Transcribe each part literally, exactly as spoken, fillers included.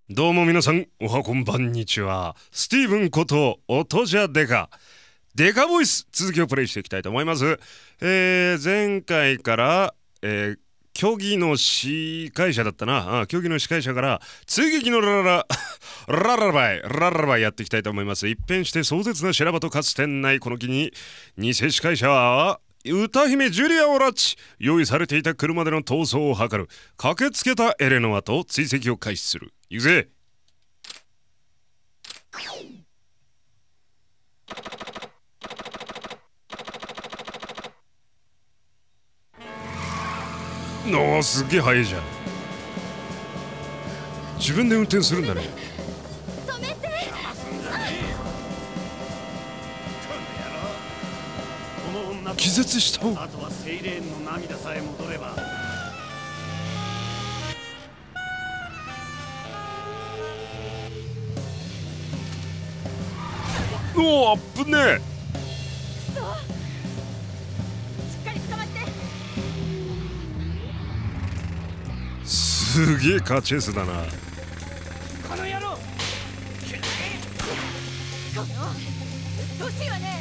どうも皆さん、おはこんばんにちは。スティーブンこと音じゃデカデカボイス、続きをプレイしていきたいと思います。えー、前回から、えー、虚偽の司会者だったなあ虚偽の司会者から追撃のラララララバイララバイやっていきたいと思います。一変して壮絶な修羅場とかつてんないこの木に、偽司会者は歌姫ジュリアを拉致、用意されていた車での逃走を図る。駆けつけたエレノアと追跡を開始する。行くぜ。おー、すっげえ速いじゃん。自分で運転するんだね。 止めて。 気絶した。 あとはセイレーンの涙さえ戻れば。 おお、あっぶねえ。 そう。しっかり捕まって。 すげえカーチェイスだな。 この野郎。 このうっとうしいわね。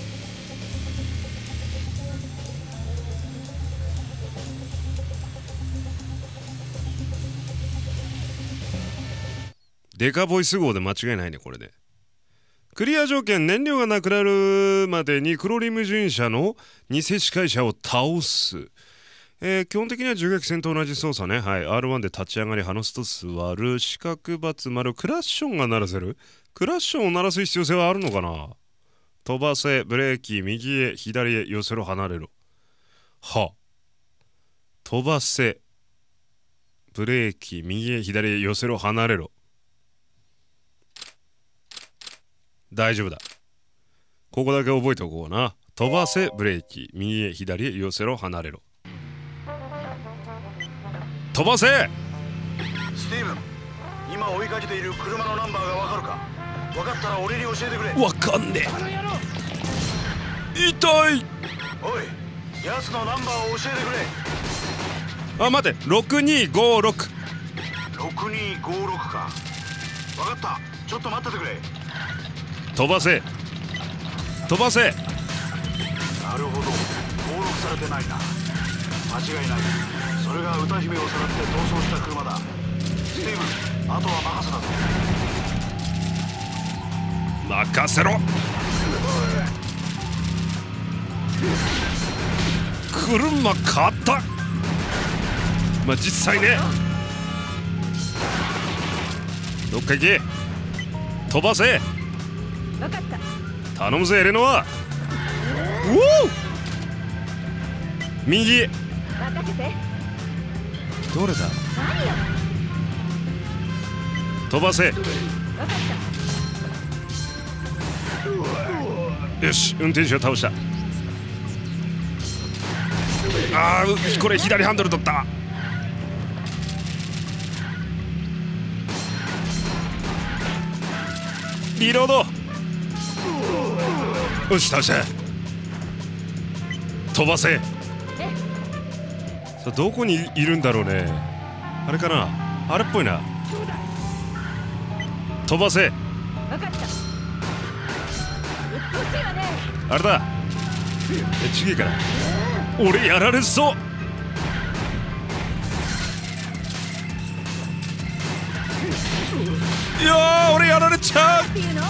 デカボイス号で間違いないね。これでクリア条件、燃料がなくなるまでにクロリム巡車の偽司会者を倒す。えー、基本的には銃撃戦と同じ操作ね。はい。アールワン で立ち上がり、ハノスと座る、四角×丸、クラッションが鳴らせる。クラッションを鳴らす必要性はあるのかな。飛ばせ、ブレーキ、右へ、左へ、寄せろ、離れろ。は。飛ばせ、ブレーキ、右へ、左へ、寄せろ、離れろ。大丈夫だ。ここだけ覚えておこうな。飛ばせ、ブレーキ、右へ、左へ、寄せろ、離れろ。飛ばせ。 スティーブン、今追いかけている車のナンバーがわかるか。わかったら俺に教えてくれ。 わかんねえ。痛い。 おい、奴のナンバーを教えてくれ。 あ、待て。ろくにごろく。 ろくにごろくか。わかった、ちょっと待っててくれ。 飛ばせ。飛ばせ。 なるほど、登録されてないな。間違いない。それが歌姫をさらって逃走した車だ。スティーブン、あとは任せたぞ。 任せろ。車買った。まあ実際ね。どっか行け。飛ばせ。 分かった。 頼むぜエレノア。おお、右へ。 任せて。 どれだ。 何よ。 飛ばせ。 分かった。よし、運転手を倒した。あー、これ左ハンドル取った。リロード。よし、倒した。飛ばせ。さあ、どこにいるんだろうね。あれかな。あれっぽいな。飛ばせ。 分かった。うっとうしいわね。 あれだ。え、ちげえから。俺やられそう。いやー、俺やられちゃう。 っていうの。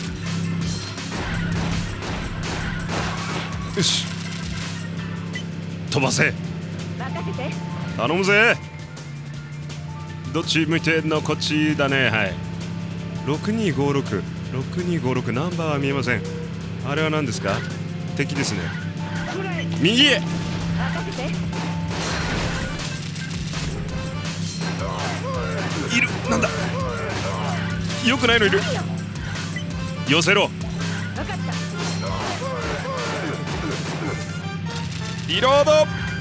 よし、飛ばせ。 任せて。 頼むぜ。どっち向いてんの。こっちだね。はい。ろくにごろく、ろくにごろく、ナンバーは見えません。あれは何ですか。敵ですね。右へ。 任せて。 いる。なんだ。よくないのいる。寄せろ。 分かった。 リロード。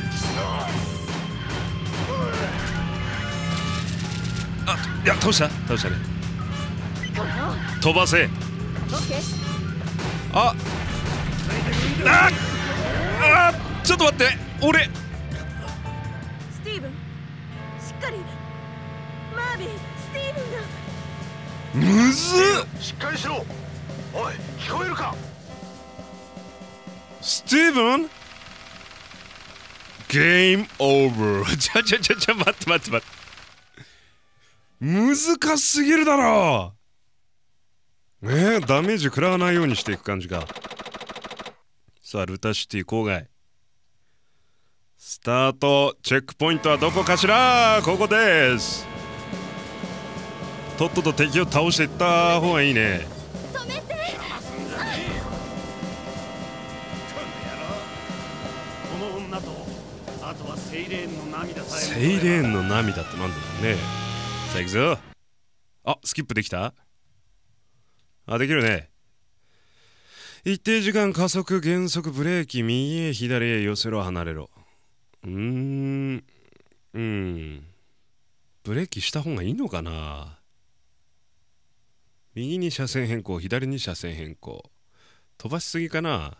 あ、いや、倒した倒したね。飛ばせ。 オッケー。 あああ、ちょっと待って。俺スティーブン、しっかり。 マービン、スティーブンが。 むずっ。 しっかりしろ。おい、聞こえるか。 スティーブンゲームオーバー。ちゃちゃちゃちゃ、待って待って待って、難しすぎるだろう。ねえ、ダメージ食らわないようにしていく感じか。さあルタシティ郊外スタート。チェックポイントはどこかしら。ここです。とっとと敵を倒していった方がいいね。 止めて。 この女と、あとはセイレーンの涙さえ。 セイレーンの涙ってなんだろうね。さあ行くぞ。あ、スキップできた。あ、できるね。一定時間加速減速ブレーキ右へ左へ寄せろ離れろ。うーんうんブレーキした方がいいのかな。右に車線変更左に車線変更。飛ばしすぎかな。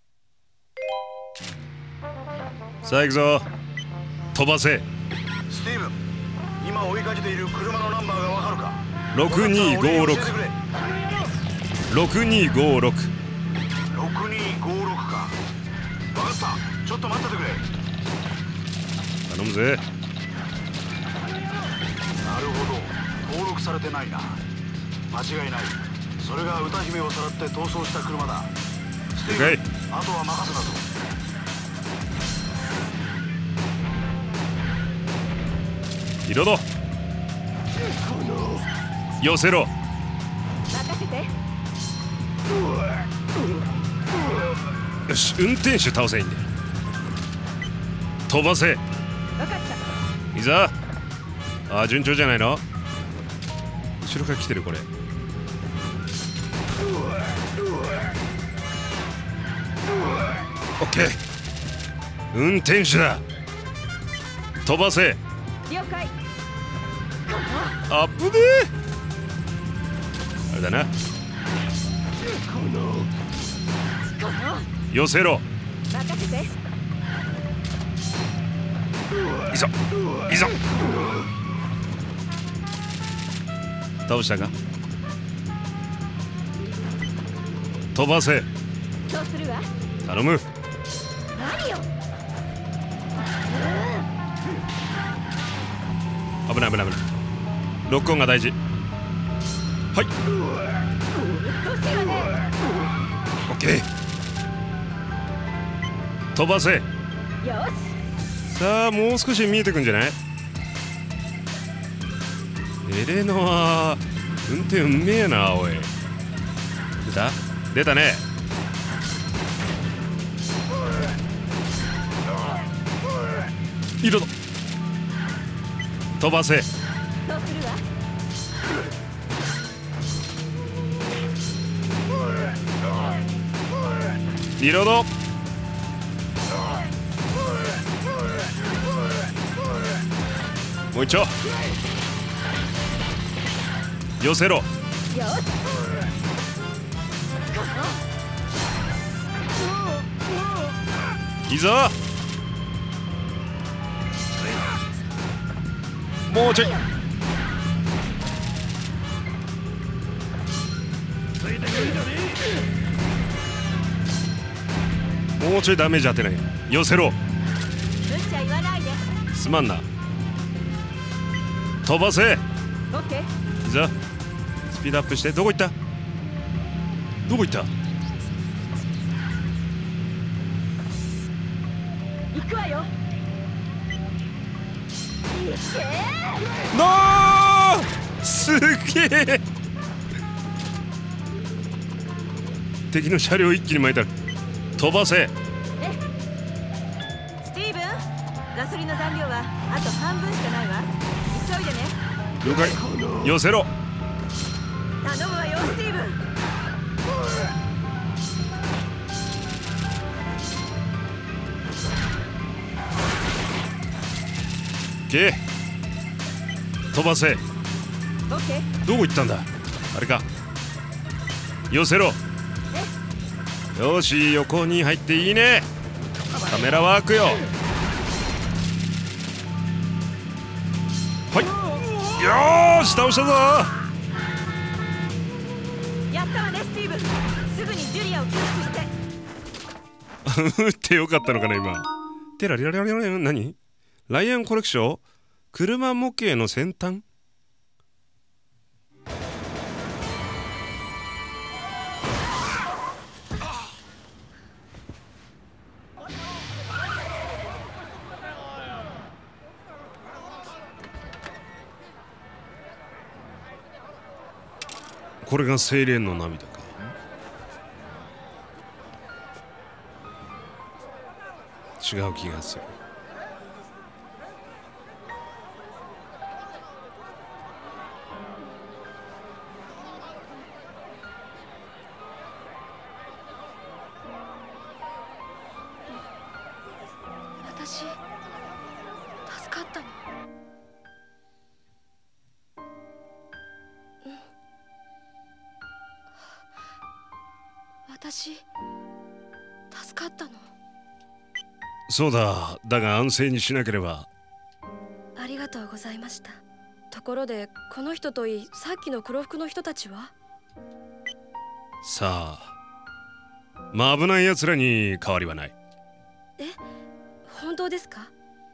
さあ行くぞ。飛ばせ。 スティーブン、今追いかけている車のナンバーがわかるか。 ろくにーごーろく ろくにーごーろくろくにーごーろくか。分かった、ちょっと待っててくれ。 頼むぜ。 なるほど、登録されてないな。間違いない。それが歌姫をさらって逃走した車だ。スティーブン、あとは任せたぞ。 リロード。寄せろ。 任せて。 よし、運転手倒せいいんだよ。飛ばせ。 分かった。 いざ。ああ、順調じゃないの。後ろから来てるこれ。オッケー。運転手だ。飛ばせ。 了解。 アップであれだな。寄せろ。 任せて。 いざいざ。倒したか。飛ばせ。 そうするわ。 頼む。 何よ。 危ない危ない危ない。ロックオンが大事。はい。オッケー。飛ばせ。 よし。 さあもう少し見えてくんじゃない。エレノア運転うめえな。おい出た出たね。リロード。飛ばせ。 そうするわ。 リロード。もう一丁。寄せろ。 よし。 いいぞ。もうちょい。もうちょいダメージ当てない。寄せろ。 無茶言わないで。 すまんな。飛ばせ。 オッケー。 いいぞ。スピードアップして。どこ行った。どこ行った。 行くわよ。 なーすげえ。敵の車両一気に巻いたら飛ばせ。 スティーブン、ガソリンの残量はあと半分しかないわ。急いでね。 了解。寄せろ。 頼むわよ、スティーブン。 け飛ばせ。 オッケー。 どこ行ったんだ。あれか。寄せろ。よし、横に入っていいね。カメラワークよ。はい。 よーし倒したぞ。 やったわねスティーブン。すぐにジュリアを救出して。 撃ってよかったのかな今。テラリラリラリラリラ。何？ライアンコレクション？車模型の先端？これがセイレーンの涙か。違う気がする。 私助かったの？私助かったの？ そうだ。だが安静にしなければ。 ありがとうございました。ところでこの人といいさっきの黒服の人たちは？ さあ、まあ危ない奴らに変わりはない。 え、本当ですか？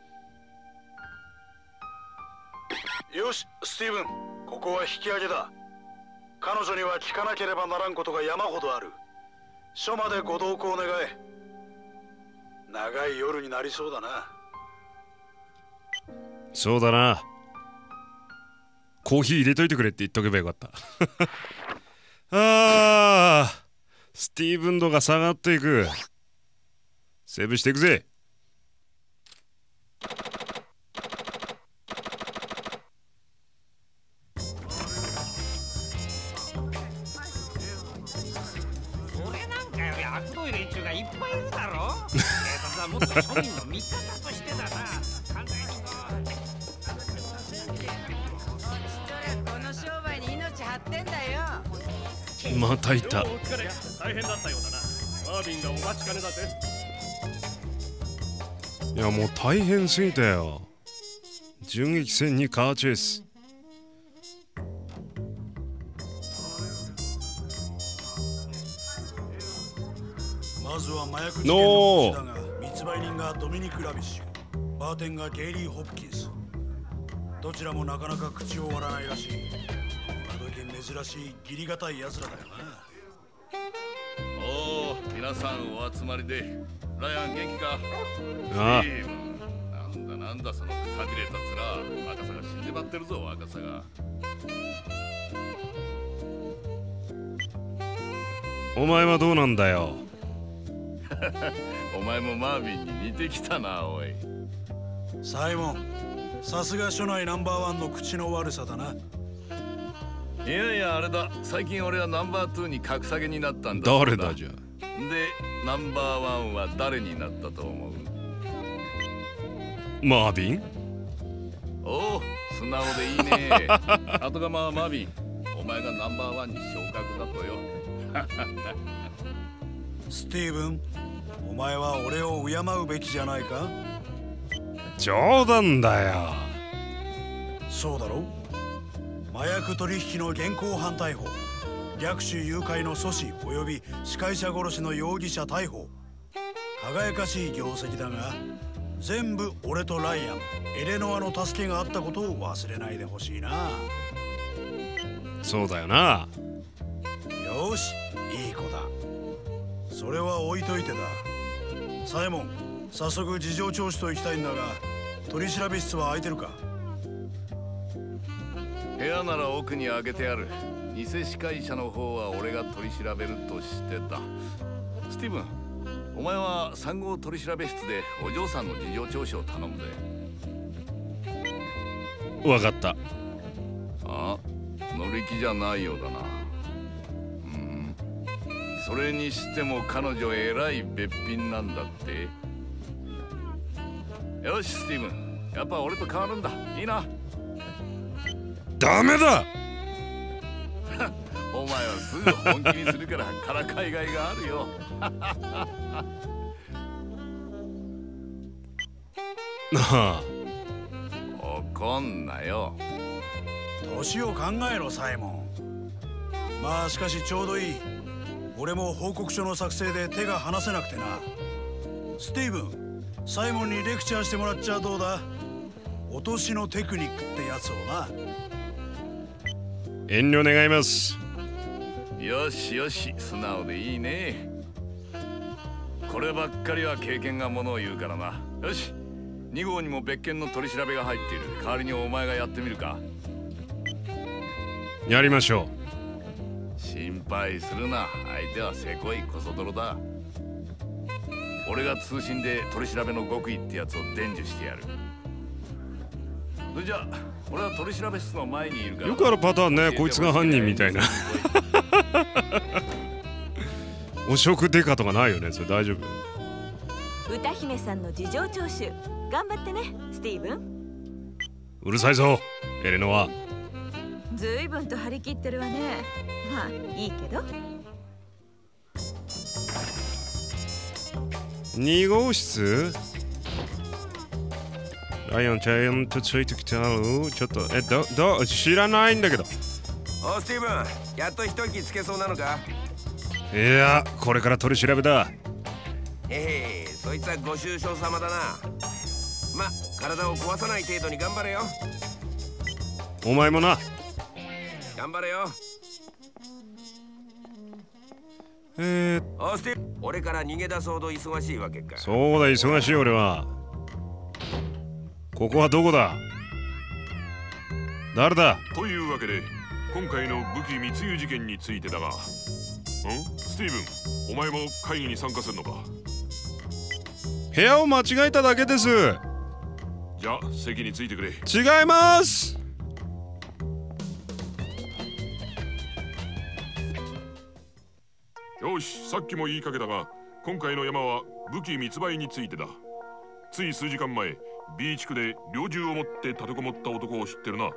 よしスティーブン、ここは引き上げだ。彼女には聞かなければならんことが山ほどある。署までご同行願え。長い夜になりそうだな。 そうだな。コーヒー入れといてくれって言っとけばよかった。あー、スティーブン度が下がっていく。セーブしていくぜ。 俺なんかよりあくどい連中がいっぱいいるだろ。警察はもっと庶民の味方としてだな。犯罪人この商売に命張ってんだよ。 またいた。 お疲れ。大変だったようだな。マービンがお待ちかねだぜ。 いやもう大変すぎたよ。銃撃戦にカーチェイス。 まずは麻薬事件の口だが、密売人がドミニク・ラビッシュ、バーテンがゲイリー・ホプキンス。どちらもなかなか口を割らないらしい。今時珍しい義理がたい奴らだよな。 おお、皆さんお集まりで。ライアン元気か？ ああ、 なんだなんだそのくたびれた面。若さが死んでまってるぞ若さが。 お前はどうなんだよ。 お前もマービンに似てきたなおい。 サイモン、さすが署内ナンバーワンの口の悪さだな。 いやいやあれだ、最近俺はナンバーツーに格下げになったんだ。 誰だじゃ。 でナンバーワンは誰になったと思う？ マービン？ おお、素直でいいね。後釜はマービン、お前がナンバーワンに昇格だとよ。 スティーブン、お前は俺を敬うべきじゃないか？ 冗談だよ。 そうだろ？麻薬取引の現行犯逮捕、略取誘拐の阻止及び司会者殺しの容疑者逮捕。輝かしい業績だが、全部俺とライアン、エレノアの助けがあったことを忘れないでほしいな。 そうだよな。 よし、いい子だ。それは置いといてだ。サイモン、早速事情聴取と行きたいんだが、取調室は空いてるか？ 部屋なら奥に開けてある。偽司会者の方は俺が取り調べるとしてだ。スティーブン、お前はさん号取調室でお嬢さんの事情聴取を頼むぜ。 わかった。 あ、乗り気じゃないようだな。うん、それにしても彼女えらいべっぴんなんだって。よしスティーブン、やっぱ俺と変わるんだ。いいな。 ダメだ。 お前はすぐ本気にするからからかいがいがあるよ。 なあ、 怒んなよ。 年を考えろサイモン。まあしかしちょうどいい。俺も報告書の作成で手が離せなくてな。スティーブン、サイモンにレクチャーしてもらっちゃどうだ。落としのテクニックってやつをな。 遠慮願います。 よしよし、素直でいいね。こればっかりは経験がものを言うからな。よし、に号にも別件の取り調べが入っている。代わりにお前がやってみるか。 やりましょう。心配するな。相手はせこいコソ泥だ。俺が通信で取り調べの極意ってやつを伝授してやる。それじゃあ俺は取り調べ室の前にいるから。 よくあるパターンね、こいつが犯人みたいな。汚職デカとかないよね、それ大丈夫？ 歌姫さんの事情聴取頑張ってね、スティーブン。 うるさいぞエレノア。 ずいぶんと張り切ってるわね。まあいいけど。 に号室？ライオンちゃんとついてきたの？ちょっとえどど知らないんだけど。 おスティーブン、やっと一息つけそうなのか？ いや、これから取り調べだ。 ええ、そいつはご愁傷様だな。ま、体を壊さない程度に頑張れよ。 お前もな。 頑張れよ。 えー、 おスティーブン、俺から逃げ出そうと忙しいわけか。 そうだ、忙しい俺は。ここはどこだ？誰だ？ というわけで今回の武器密輸事件についてだが、ん？スティーブン、お前も会議に参加するのか？ 部屋を間違えただけです。 じゃあ席についてくれ。 違います。 よし、さっきも言いかけたが今回の山は武器密売についてだ。つい数時間前 B 地区で猟銃を持って立てこもった男を知ってるな？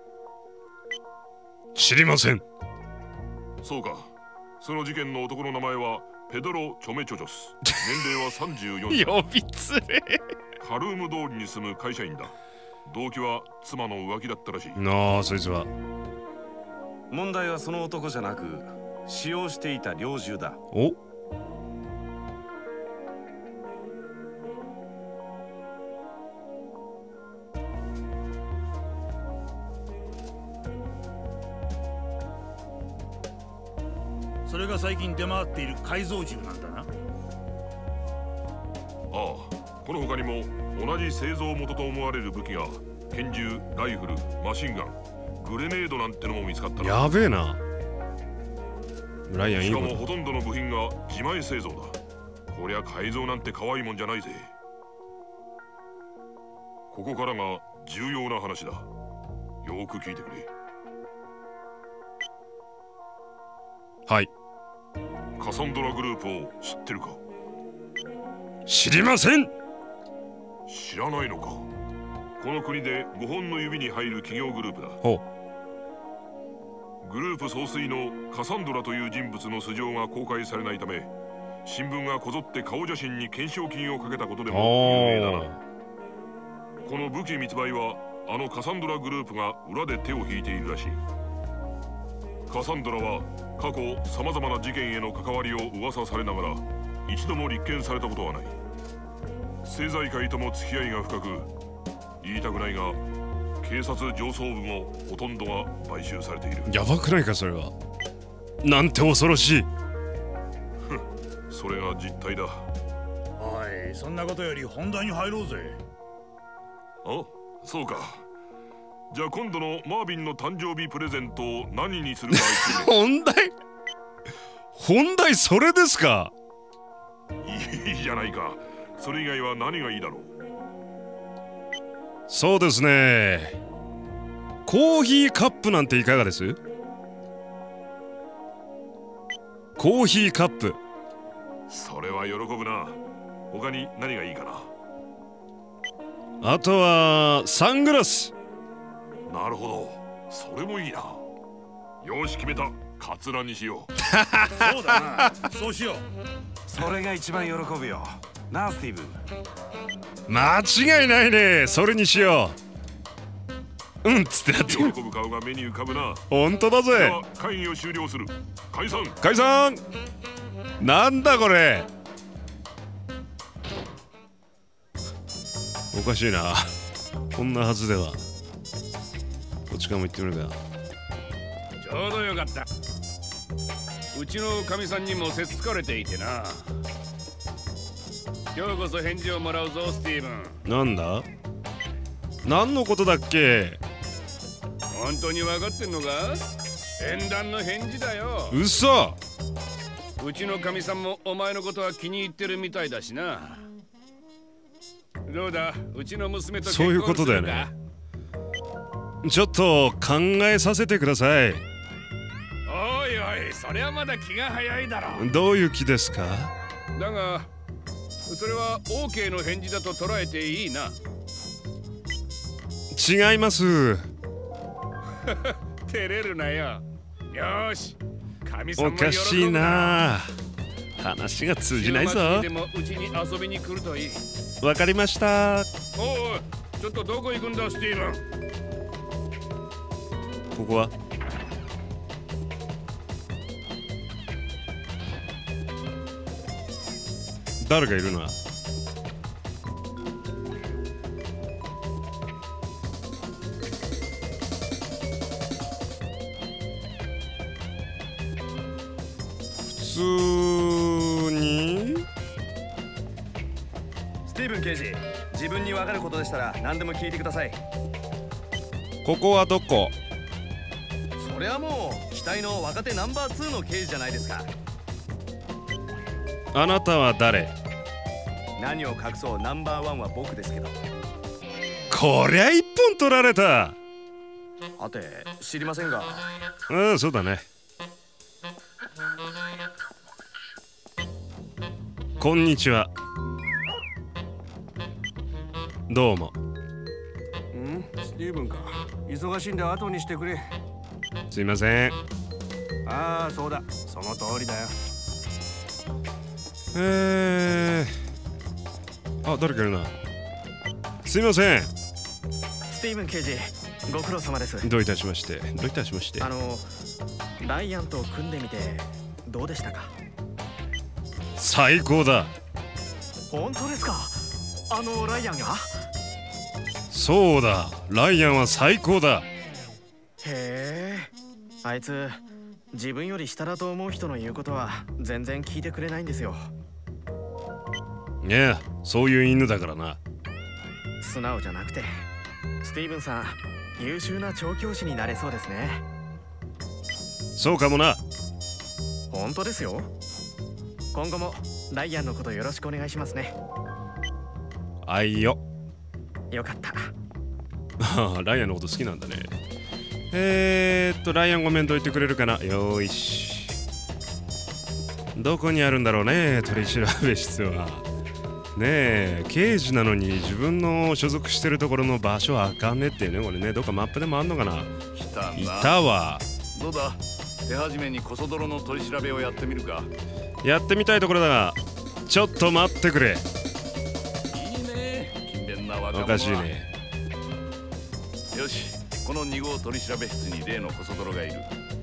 知りません。 そうか。その事件の男の名前はペドロ・チョメチョチョス。年齢はさんじゅうよんさい。 呼びつれ。 カルーム通りに住む会社員だ。動機は妻の浮気だったらしい。 なあ、そいつは。 問題はその男じゃなく使用していた猟銃だ。 お？ それが最近出回っている改造銃なんだな。 ああ、この他にも同じ製造元と思われる武器が拳銃、ライフル、マシンガン、グレネードなんてのも見つかったな。 やべえな。ライアンいいこと。 しかもほとんどの部品が自前製造だ。こりゃ改造なんて可愛いもんじゃないぜ。ここからが重要な話だ。よーく聞いてくれ。 はい。 カサンドラグループを知ってるか？ 知りません。 知らないのか。この国でごほんの指に入る企業グループだ。 ほう。グループ総帥のカサンドラという人物の素性が公開されないため、新聞がこぞって顔写真に懸賞金をかけたことでも有名だな。この武器密売はあのカサンドラグループが裏で手を引いているらしい。カサンドラは過去さまざまな事件への関わりを噂されながら一度も立件されたことはない。政財界とも付き合いが深く、言いたくないが警察上層部もほとんどが買収されている。 やばくないかそれは。なんて恐ろしい。 それが実態だ。 おい、そんなことより本題に入ろうぜ。 あ、そうか。じゃあ今度のマービンの誕生日プレゼントを何にするか本題本題それですか？ いいじゃないか。それ以外は何がいいだろう。 そうですね、コーヒーカップなんていかがです？コーヒーカップ。 それは喜ぶな。他に何がいいかな。あとはサングラス。 なるほど、それもいいな。よし決めた。カツラにしよう。 そうだな、そうしよう。 それが一番喜ぶよなあ、スティーブン。 間違いないね。それにしようんっつってなってる。 喜ぶ顔が目に浮かぶな。 本当だぜ。 では会議を終了する。解散。 解散。なんだこれ。おかしいな。こんなはずでは。こっちからも行ってみるか。 ちょうどよかった。うちのかみさんにもせっつかれていてな。今日こそ返事をもらうぞ、スティーブン。 なんだ？何のことだっけ？ 本当に分かってんのか？縁談の返事だよ。 嘘。 うちのかみさんもお前のことは気に入ってるみたいだしな。どうだ、うちの娘と結婚するか？ そういうことだよね。ちょっと考えさせてください。 おいおい、それはまだ気が早いだろ。 どういう気ですか？ だがそれは オーケー の返事だと捉えていいな。 違います。 照れるなよ。よし、神様もおかしいな。話が通じないぞ。 でもうちに遊びに来るといい。 わかりました。 おい、ちょっとどこ行くんだ、スティーブン。 ここは誰かいるな。普通にスティーブン刑事、自分に分かることでしたら何でも聞いてください。 ここはどこ？ それはもう期待の若手ナンバーツーの刑事じゃないですか。 あなたは誰？ 何を隠そう、ナンバーワンは僕ですけど。 こりゃ一本取られた。 はて、知りませんが。 ああ、そうだね。こんにちは。どうも。 ん？スティーブンか。忙しいんで後にしてくれ。 すいません。 ああ、そうだ。その通りだよ。 えー、あ、誰かいるな。すいません。 スティーブン刑事、ご苦労様です。 どういたしまして。どういたしまして。 あの、ライアンと組んでみてどうでしたか？ 最高だ。 本当ですか？あのライアンが？ そうだ、ライアンは最高だ。 へえ、あいつ自分より下だと思う人の言うことは全然聞いてくれないんですよ。 いや、そういう犬だからな。 素直じゃなくて、スティーブンさん優秀な調教師になれそうですね。 そうかもな。 本当ですよ。今後もライアンのことよろしくお願いしますね。 あいよ。 よかった。 ライアンのこと好きなんだね。えーっと、ライアンごめんどいてくれるかな。よーし。どこにあるんだろうね、取り調べ室は。ねえ、刑事なのに自分の所属してるところの場所はあかんねっていうね、これね。どっかマップでもあんのかな。 来たんだ。 いたわ。 どうだ、手始めにコソ泥の取り調べをやってみるか。 やってみたいところだが、ちょっと待ってくれ。 いいね、勤勉な若者は。 おかしいね。 よし、このに号取り調べ室に例のコソ泥がいる。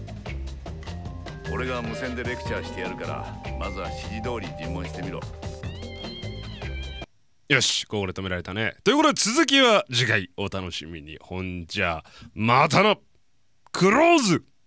俺が無線でレクチャーしてやるから、まずは指示通り尋問してみろ。 よし、ここで止められたね。ということで続きは次回お楽しみに。ほんじゃまたな。クローズ。